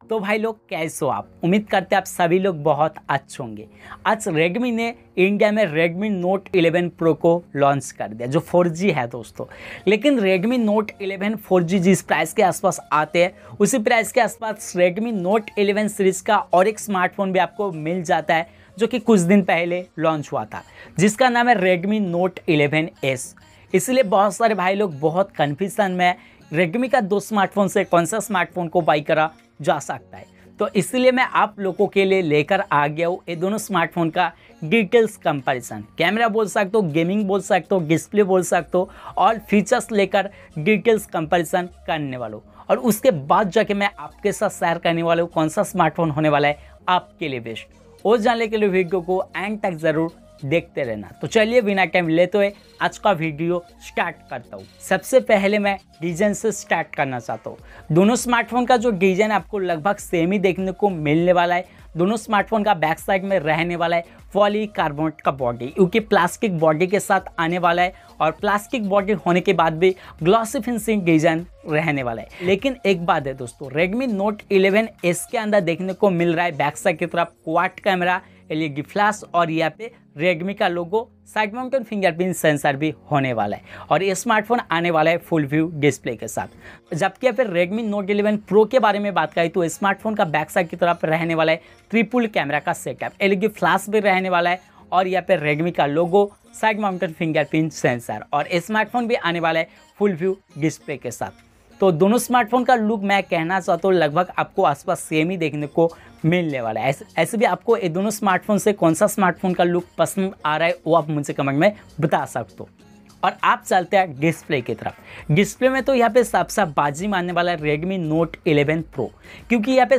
तो भाई लोग कैसे हो आप? उम्मीद करते हैं आप सभी लोग बहुत अच्छे होंगे। आज Redmi ने इंडिया में Redmi Note 11 Pro को लॉन्च कर दिया जो 4G है दोस्तों। लेकिन Redmi Note 11 4G जिस प्राइस के आसपास आते हैं उसी प्राइस के आसपास Redmi Note 11 सीरीज का और एक स्मार्टफोन भी आपको मिल जाता है जो कि कुछ दिन पहले लॉन्च हुआ था, जिसका नाम है Redmi Note 11S। इसलिए बहुत सारे भाई लोग बहुत कन्फ्यूजन में Redmi का दो स्मार्टफोन से कौन सा स्मार्टफोन को बाई करा जा सकता है। तो इसलिए मैं आप लोगों के लिए लेकर आ गया हूँ ये दोनों स्मार्टफोन का डिटेल्स कंपैरिजन। कैमरा बोल सकते हो, गेमिंग बोल सकते हो, डिस्प्ले बोल सकते हो और फीचर्स लेकर डिटेल्स कंपैरिजन करने वाला हूँ। और उसके बाद जाके मैं आपके साथ शेयर करने वाला हूँ कौन सा स्मार्टफोन होने वाला है आपके लिए बेस्ट। वो जानने के लिए वीडियो को एंड तक जरूर देखते रहना। तो चलिए बिना टाइम लेते हुए आज का वीडियो स्टार्ट करता हूँ। सबसे पहले मैं डिजाइन से स्टार्ट करना चाहता हूँ। दोनों स्मार्टफोन का जो डिजाइन आपको लगभग सेम ही देखने को मिलने वाला है। दोनों स्मार्टफोन का बैक साइड में रहने वाला है पॉलीकार्बोनेट का बॉडी, क्योंकि प्लास्टिक बॉडी के साथ आने वाला है और प्लास्टिक बॉडी होने के बाद भी ग्लॉसी फिनिशिंग डिजाइन रहने वाला है। लेकिन एक बात है दोस्तों, Redmi Note 11S के अंदर देखने को मिल रहा है बैक साइड की तरफ क्वाड कैमरा, LED फ्लैश और यहाँ पे Redmi का logo, side mounted fingerprint sensor भी होने वाला है और ये स्मार्टफोन आने वाला है फुल व्यू डिस्प्ले के साथ। जबकि यहाँ पे Redmi Note 11 Pro के बारे में बात करें तो स्मार्टफोन का बैक साइड की तरफ रहने वाला है ट्रिपल कैमरा का सेटअप, LED फ्लैश भी रहने वाला है और यहाँ पे Redmi का logo, side mounted fingerprint sensor और स्मार्टफोन भी आने वाला है फुल व्यू डिस्प्ले के साथ। तो दोनों स्मार्टफोन का लुक मैं कहना चाहता हूँ लगभग आपको आसपास सेम ही देखने को मिलने वाला है। ऐसे भी आपको ये दोनों स्मार्टफोन से कौन सा स्मार्टफोन का लुक पसंद आ रहा है वो आप मुझसे कमेंट में बता सकते हो। और आप चलते हैं डिस्प्ले की तरफ। डिस्प्ले में तो यहाँ पे सबसे बाजी मारने वाला है Redmi Note 11 Pro, क्योंकि यहाँ पे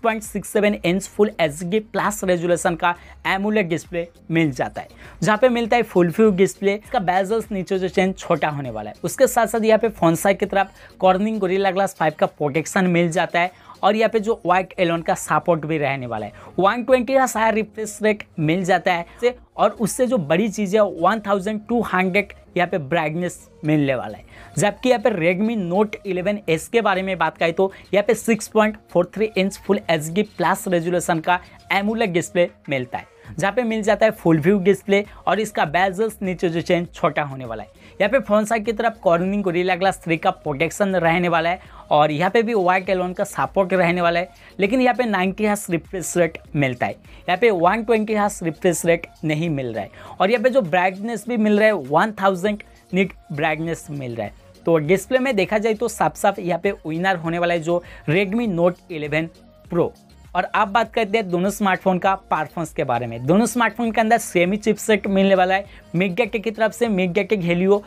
6.67 inch full HD plus resolution का एमोलेड डिस्प्ले मिल जाता है, जहाँ पे मिलता है फुल व्यू डिस्प्ले। इसका बेजल्स नीचे जो चेंज छोटा होने वाला है। उसके साथ साथ यहाँ पे फ्रंट साइड की तरफ कॉर्निंग गोरिल्ला ग्लास 5 का प्रोटेक्शन मिल जाता है और यहाँ पे जो वाइट एलोन का सपोर्ट भी रहने वाला है। 120 का हायर रिफ्रेश रेट मिल जाता है और उससे जो बड़ी चीज़ है 1200 यहाँ पे ब्राइटनेस मिलने वाला है। जबकि यहाँ पे Redmi Note 11S के बारे में बात करें तो यहाँ पे 6.43 inch full HD plus resolution का एमोलेड डिस्प्ले मिलता है, जहाँ पे मिल जाता है फुल व्यू डिस्प्ले और इसका बेजल्स नीचे जो चेंज छोटा होने वाला है। यहाँ पे फ्रंट साइड की तरफ कॉर्निंग गोरिल्ला ग्लास 3 का प्रोटेक्शन रहने वाला है और यहाँ पे भी वाइट एलोन का सपोर्ट रहने वाला है। लेकिन यहाँ पे 90 हर्ट्ज रिफ्रेश रेट मिलता है, यहाँ पे 120 हर्ट्ज रिफ्रेश रेट नहीं मिल रहा है और यहाँ पे जो ब्राइटनेस भी मिल रहा है 1000 निट ब्राइटनेस मिल रहा है। तो डिस्प्ले में देखा जाए तो साफ साफ यहाँ पे विनर होने वाला है जो Redmi Note 11 Pro। और आप बात करते हैं दोनों स्मार्टफोन का परफॉर्मेंस के बारे में। दोनों स्मार्टफोन के अंदर सेम ही चिपसेट मिलने वाला है MediaTek की तरफ से, MediaTek Helio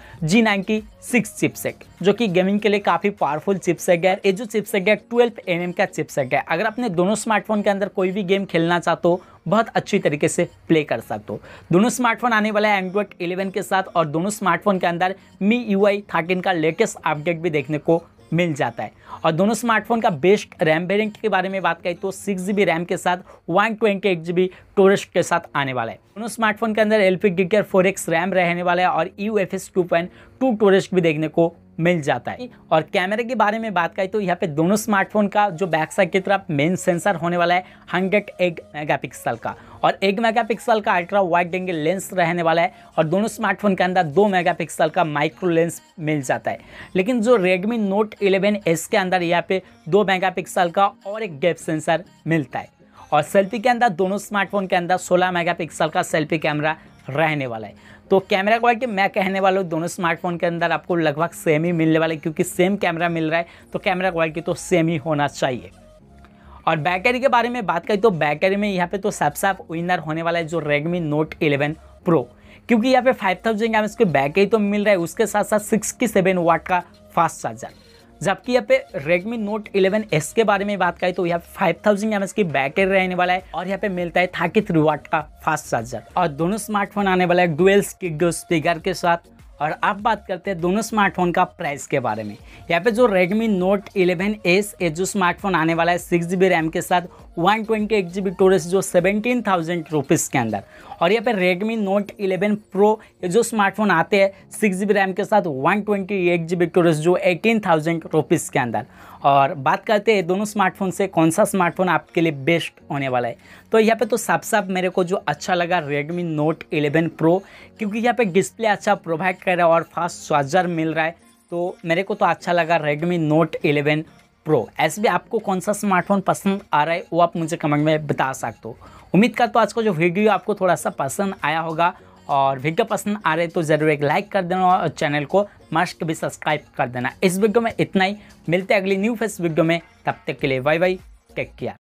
G96 चिपसेट, जो कि गेमिंग के लिए काफ़ी पावरफुल चिपसेट है। ये जो चिपसेट है 12nm का चिपसेट है। अगर अपने दोनों स्मार्टफोन के अंदर कोई भी गेम खेलना चाहते हो बहुत अच्छी तरीके से प्ले कर सकते हो। दोनों स्मार्टफोन आने वाला है Android 11 के साथ और दोनों स्मार्टफोन के अंदर MIUI 13 का लेटेस्ट अपडेट भी देखने को मिल जाता है। और दोनों स्मार्टफोन का बेस्ट रैम वेरिएंट के बारे में बात करें तो 6GB रैम के साथ 128GB स्टोरेज के साथ आने वाला है। दोनों स्मार्टफोन के अंदर LPDDR4X रैम रहने वाला है और UFS 2.2 स्टोरेज भी देखने को मिल जाता है। और कैमरे के बारे में बात करें तो यहाँ पे दोनों स्मार्टफोन का जो बैक साइड की तरफ मेन सेंसर होने वाला है 108 मेगापिक्सल का और 1 मेगापिक्सल का अल्ट्रा वाइड एंगल लेंस रहने वाला है और दोनों स्मार्टफोन के अंदर 2 मेगापिक्सल का माइक्रो लेंस मिल जाता है। लेकिन जो Redmi Note 11S के अंदर यहाँ पे 2 मेगापिक्सल का और एक डेप्थ सेंसर मिलता है और सेल्फी के अंदर दोनों स्मार्टफोन के अंदर 16 मेगापिक्सल का सेल्फी कैमरा रहने वाला है। तो कैमरा क्वालिटी मैं कहने वाला हूँ दोनों स्मार्टफोन के अंदर आपको लगभग सेम ही मिलने वाला है, क्योंकि सेम कैमरा मिल रहा है तो कैमरा क्वालिटी तो सेम ही होना चाहिए। और बैटरी के बारे में बात करें तो बैटरी में यहाँ पे तो सबसे विनर होने वाला है जो Redmi Note 11 Pro, क्योंकि यहाँ पे 5000 mAh की बैटरी तो मिल रहा है, उसके साथ साथ 67 वाट का फास्ट चार्जर। जबकि यहाँ पे Redmi Note 11S के बारे में बात करें तो यहाँ पे 5000 mAh की बैटरी रहने वाला है और यहाँ पे मिलता है 33 वाट का फास्ट चार्जर। और दोनों स्मार्टफोन आने वाला है डुअल स्टीरियो स्पीकर के साथ। और अब बात करते हैं दोनों स्मार्टफोन का प्राइस के बारे में। यहाँ पे जो Redmi Note 11S ये जो स्मार्टफोन आने वाला है 6GB रैम के साथ 128GB स्टोरेज जो 17,000 रुपीज़ के अंदर, और यहाँ पे Redmi Note 11 Pro ये जो स्मार्टफोन आते हैं 6GB रैम के साथ 128GB स्टोरेज जो 18,000 रुपीज़ के अंदर। और बात करते हैं दोनों स्मार्टफोन से कौन सा स्मार्टफोन आपके लिए बेस्ट होने वाला है। तो यहाँ पे तो साफ साफ मेरे को जो अच्छा लगा Redmi Note 11 Pro, क्योंकि यहाँ पे डिस्प्ले अच्छा प्रोवाइड कर रहा है और फास्ट चार्जर मिल रहा है, तो मेरे को तो अच्छा लगा Redmi Note 11 Pro। ऐसे भी आपको कौन सा स्मार्टफोन पसंद आ रहा है वो आप मुझे कमेंट में बता सकते हो। उम्मीद करता हूँ आज का जो वीडियो आपको थोड़ा सा पसंद आया होगा, और वीडियो पसंद आ रहे तो ज़रूर एक लाइक कर देना और चैनल को मस्ट भी सब्सक्राइब कर देना। इस वीडियो में इतना ही, मिलते हैं अगली न्यू फेस वीडियो में, तब तक के लिए बाय बाय, टेक केयर।